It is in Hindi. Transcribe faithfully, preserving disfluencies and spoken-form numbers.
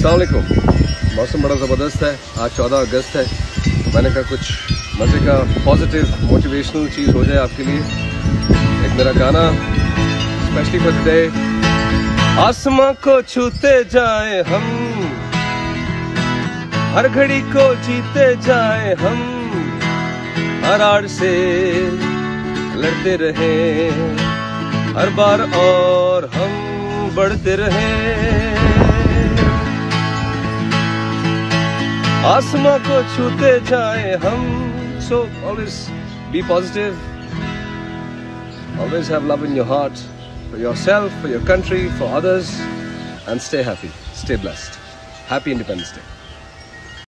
अस्सलाम वालेकुम। मौसम बड़ा ज़बरदस्त है। आज चौदह अगस्त है। मैंने कहा कुछ मज़े का पॉजिटिव मोटिवेशनल चीज़ हो जाए आपके लिए। एक मेरा गाना स्पेशली फॉर टुडे। आसमां को छूते जाए हम, हर घड़ी को जीते जाए हम, हर आड़ से लड़ते रहे, हर बार और हम बढ़ते रहे। आसमां को छूते जाए हम। So always be positive, always have love in your heart for yourself, for your country, for others, and stay happy, stay blessed. Happy Independence Day.